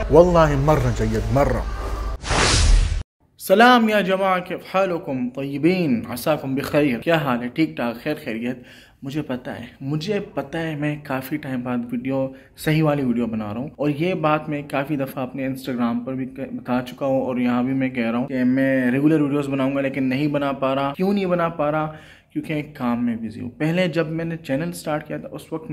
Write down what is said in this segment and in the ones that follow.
वल्लाहि मर्रा जय्यद मर्रा। सलाम या जमा के हालुकुम तय्यबीन असाकुम बिखैर। क्या हाल है? ठीक ठाक, खैर खैरियत। मुझे पता है मैं काफ़ी टाइम बाद सही वाली वीडियो बना रहा हूँ, और ये बात मैं काफ़ी दफ़ा अपने इंस्टाग्राम पर भी बता चुका हूँ और यहाँ भी मैं कह रहा हूँ कि मैं रेगुलर वीडियोस बनाऊंगा, लेकिन नहीं बना पा रहा। क्यों नहीं बना पा रहा? क्योंकि एक काम में बिज़ी हूँ। पहले जब मैंने चैनल स्टार्ट किया था उस वक्त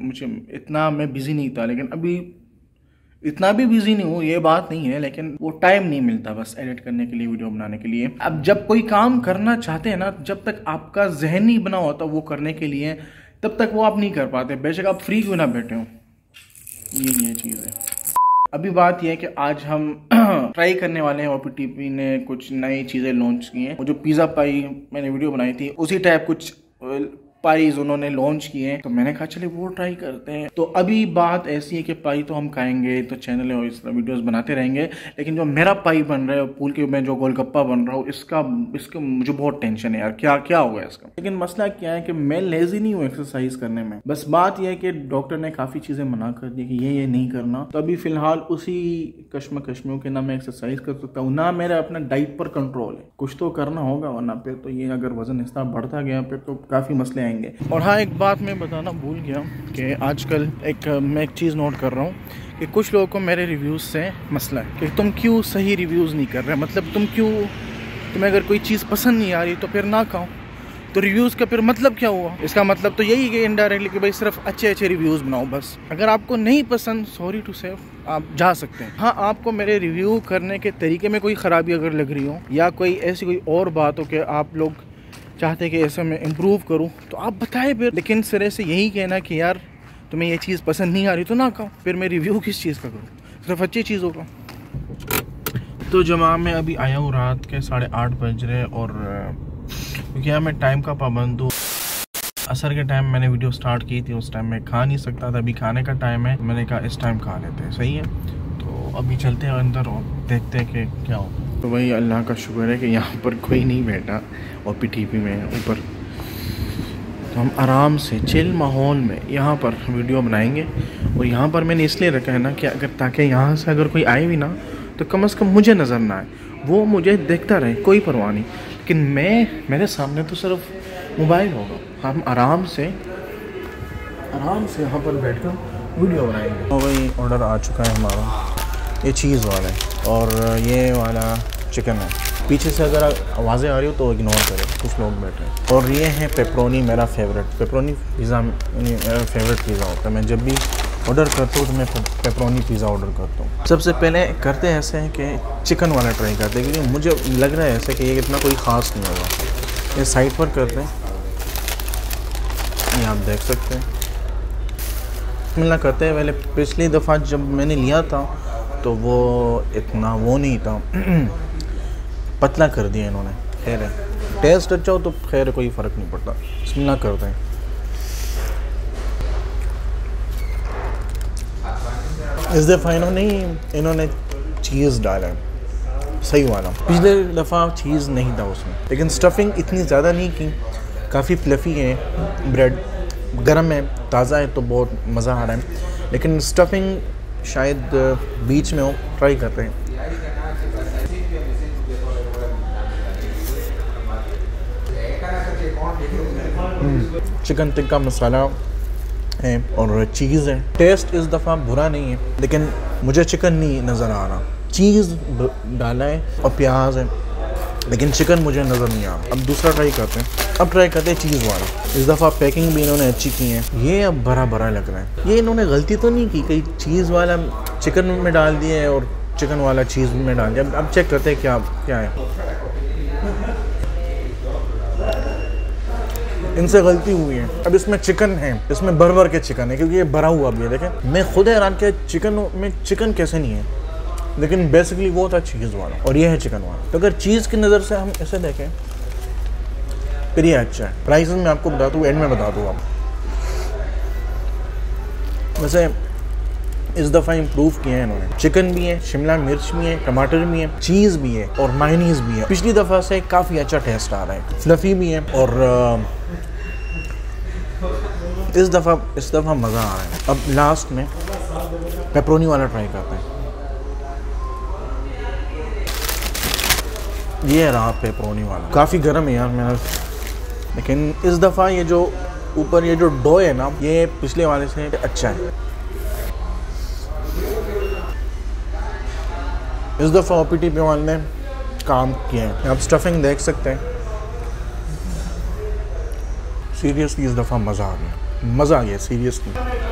मैं बिज़ी नहीं था, लेकिन अभी इतना भी बिजी नहीं हूँ, ये बात नहीं है, लेकिन वो टाइम नहीं मिलता बस एडिट करने के लिए, वीडियो बनाने के लिए। अब जब कोई काम करना चाहते हैं ना, जब तक आपका जहन नहीं बना होता वो करने के लिए, तब तक वो आप नहीं कर पाते, बेशक आप फ्री क्यों ना बैठे हो। ये चीज़ है। अभी बात यह है कि आज हम ट्राई करने वाले हैं। OPTP ने कुछ नई चीज़ें लॉन्च की हैं। वो जो पिज़्ज़ा पाई मैंने वीडियो बनाई थी, उसी टाइप कुछ पाइज उन्होंने लॉन्च किए हैं, तो मैंने कहा चले वो ट्राई करते हैं। तो अभी बात ऐसी है कि पाई तो हम खाएंगे, तो चैनल है और इस तरह वीडियोस बनाते रहेंगे, लेकिन जो मेरा पाई बन रहा है पूल के में जो गोलगप्पा बन रहा हूँ, इसका मुझे बहुत टेंशन है यार, क्या होगा इसका। लेकिन मसला क्या है कि मैं लेजी नहीं हूँ एक्सरसाइज करने में। बस बात यह है कि डॉक्टर ने काफ़ी चीज़ें मना कर दी कि ये नहीं करना, तो अभी फ़िलहाल उसी कश्मों के ना मैं एक्सरसाइज कर सकता हूँ, ना मेरा अपना डाइट पर कंट्रोल है। कुछ तो करना होगा, वरना फिर तो ये अगर वजन इस तरह बढ़ता गया फिर तो काफ़ी मसले आएंगे। और हाँ, एक बात मैं बताना भूल गया कि आजकल मैं एक चीज़ नोट कर रहा हूँ कि कुछ लोगों को मेरे रिव्यूज़ से मसला है कि तुम क्यों सही रिव्यूज़ नहीं कर रहे। मतलब तुम्हें अगर कोई चीज़ पसंद नहीं आ रही तो फिर ना खाओ, तो रिव्यूज़ का फिर मतलब क्या हुआ? इसका मतलब तो यही है इनडायरेक्टली कि भाई सिर्फ अच्छे रिव्यूज़ बनाओ बस। अगर आपको नहीं पसंद, सॉरी टू से, आप जा सकते हैं। हाँ, आपको मेरे रिव्यू करने के तरीके में कोई ख़राबी अगर लग रही हो, या कोई और बात हो कि आप लोग चाहते कि ऐसे मैं इम्प्रूव करूं, तो आप बताएं फिर। लेकिन सिरे से यही कहना कि यार तुम्हें ये चीज़ पसंद नहीं आ रही तो ना खाओ, फिर मैं रिव्यू किस चीज़ का करूं? सिर्फ अच्छी चीज़ों का। तो जमा मैं अभी आया हूँ, रात के 8:30 बज रहे, और क्योंकि यार मैं टाइम का पाबंद हूँ। असर के टाइम मैंने वीडियो स्टार्ट की थी, उस टाइम मैं खा नहीं सकता था। अभी खाने का टाइम है, मैंने कहा इस टाइम खा लेते हैं, सही है। तो अभी चलते हैं अंदर और देखते हैं कि क्या हो। तो वही अल्लाह का शुक्र है कि यहाँ पर कोई नहीं बैठा OPTP में ऊपर, तो हम आराम से चिल माहौल में यहाँ पर वीडियो बनाएंगे। और यहाँ पर मैंने इसलिए रखा है ना कि ताकि यहाँ से अगर कोई आए भी ना, तो कम से कम मुझे नज़र ना आए, वो मुझे देखता रहे, कोई परवाह नहीं। लेकिन मेरे सामने तो सिर्फ मोबाइल होगा। हम आराम से यहाँ पर बैठ कर वीडियो बनाएंगे। और वही ऑर्डर आ चुका है हमारा, ये चीज़ वाला है और ये वाला चिकन है। पीछे से अगर आवाज़ें आ रही हो तो इग्नोर करें, कुछ लोग बैठे हैं। और ये है पेपरोनी, मेरा फेवरेट पेपरोनी पिज़्ज़ा, मेरा फेवरेट पिज़्ज़ा होता है। मैं जब भी ऑर्डर करता हूँ तो मैं पेपरोनी पिज़्ज़ा ऑर्डर करता हूँ। सबसे पहले करते ऐसे हैं कि चिकन वाला ट्राई करते हैं, क्योंकि मुझे लग रहा है ऐसे कि ये इतना कोई ख़ास नहीं होगा। ये साइड पर करते हैं, ये आप देख सकते हैं। मिलना करते हैं। पहले पिछली दफ़ा जब मैंने लिया था तो वो इतना वो नहीं था, पतला कर दिया इन्होंने। खैर है, टेस्ट अच्छा हो तो खैर कोई फ़र्क नहीं पड़ता। बिस्मिल्लाह करते हैं। इस दफ़ा इन्होंने चीज़ डाला है, सही वाला। पिछले दफ़ा चीज़ नहीं था उसमें, लेकिन स्टफिंग इतनी ज़्यादा नहीं की। काफ़ी फ्लफ़ी है, ब्रेड गर्म है, ताज़ा है, तो बहुत मज़ा आ रहा है। लेकिन स्टफिंग शायद बीच में हो। ट्राई करते हैं। चिकन टिक्का मसाला है और चीज़ है। टेस्ट इस दफ़ा बुरा नहीं है, लेकिन मुझे चिकन नहीं नज़र आ रहा। चीज़ डाला है और प्याज है, लेकिन चिकन मुझे नज़र नहीं आ रहा। अब दूसरा ट्राई करते हैं। अब ट्राई करते हैं चीज़ वाला। इस दफ़ा पैकिंग भी इन्होंने अच्छी की है। ये अब बड़ा लग रहा है। ये इन्होंने गलती तो नहीं की, कहीं चीज़ वाला चिकन में डाल दिया है और चिकन वाला चीज़ में डाल दिया। अब चेक करते हैं क्या है। इनसे गलती हुई है। अब इसमें चिकन है, इसमें भर के चिकन है, क्योंकि ये भरा हुआ भी है। देखें, मैं खुद हैरान किया चिकन में चिकन कैसे नहीं है, लेकिन बेसिकली वो था चीज़ वाला और ये है चिकन वाला। तो अगर चीज़ की नज़र से हम इसे देखें फिर ये अच्छा है। प्राइस मैं आपको बता दूँ, एंड में बता दूँ आप। वैसे इस दफ़ा इम्प्रूव किया है इन्होंने। चिकन भी है, शिमला मिर्च भी है, टमाटर भी है, चीज़ भी है और मायोनीज़ भी है। पिछली दफ़ा से काफ़ी अच्छा टेस्ट आ रहा है, फ्लफ़ी भी है और इस दफ़ा मज़ा आ रहा है। अब लास्ट में पेपरोनी वाला ट्राई करते हैं। ये रहा पेपरोनी वाला, काफ़ी गर्म है यार मेरा, लेकिन इस दफ़ा ये जो ऊपर ये जो डो है ना, ये पिछले वाले से अच्छा है। इस दफ़ा ओपीटी पे वाले ने काम किया है। आप स्टफिंग देख सकते हैं, सीरियसली इस दफ़ा मज़ा आ गया, मज़ा आ गया सीरियसली।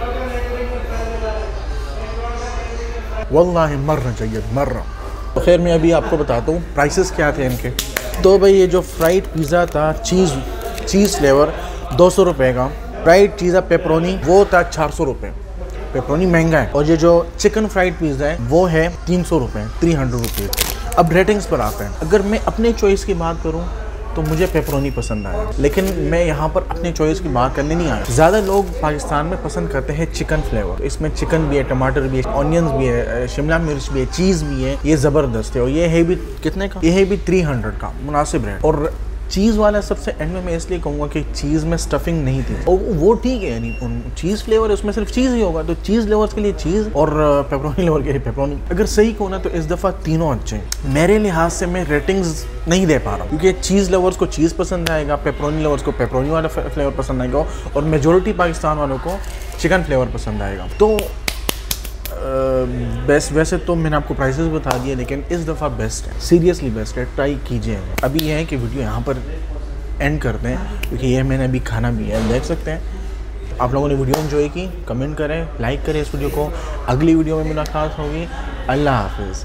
वल्लाहि मर्रा चाहिए मर्रा। तो खैर मैं अभी आपको बताता हूँ प्राइसेस क्या थे इनके। तो भाई ये जो फ्राइड पिज़्ज़ा था चीज़ फ्लेवर 200 रुपये का, फ्राइड चीज़ा पेपरोनी वो था 400 रुपये, पेपरोनी महंगा है। और ये जो चिकन फ्राइड पिज़्ज़ा है वो है 300 रुपये, 300 रुपीज़। अब रेटिंग्स पर आता है, अगर मैं अपने चॉइस की बात करूँ तो मुझे पेपरोनी पसंद आया, लेकिन मैं यहाँ पर अपने चॉइस की बात करने नहीं आया। ज़्यादा लोग पाकिस्तान में पसंद करते हैं चिकन फ्लेवर, इसमें चिकन भी है, टमाटर भी है, ऑनियंस भी है, शिमला मिर्च भी है, चीज़ भी है, ये ज़बरदस्त है। और ये है भी कितने का? ये है भी 300 का, मुनासिब रेट। और चीज़ वाला सबसे एंड में मैं इसलिए कहूँगा कि चीज़ में स्टफिंग नहीं थी, और वो ठीक है, यानी चीज़ फ्लेवर है उसमें सिर्फ चीज़ ही होगा, तो चीज़ लेवर्स के लिए चीज़ और पेपरोनी लेवर के लिए पेपरोनी। अगर सही कहूँ ना तो इस दफ़ा तीनों अच्छे हैं। मेरे लिहाज से मैं रेटिंग्स नहीं दे पा रहा हूँ, क्योंकि चीज़ लवर्स को चीज़ पसंद आएगा, पेपरोनी लवर्स को पेपरोनी वाला फ्लेवर पसंद आएगा, और मेजोरिटी पाकिस्तान वालों को चिकन फ्लेवर पसंद आएगा। तो बेस्ट, वैसे तो मैंने आपको प्राइसेस बता दिए, लेकिन इस दफ़ा बेस्ट है, सीरियसली बेस्ट है, ट्राई कीजिए। अभी ये है कि वीडियो यहाँ पर एंड करते हैं, क्योंकि ये मैंने अभी खाना भी है, देख सकते हैं। आप लोगों ने वीडियो एंजॉय की, कमेंट करें, लाइक करें इस वीडियो को। अगली वीडियो में मुलाकात होगी। अल्लाह हाफिज़।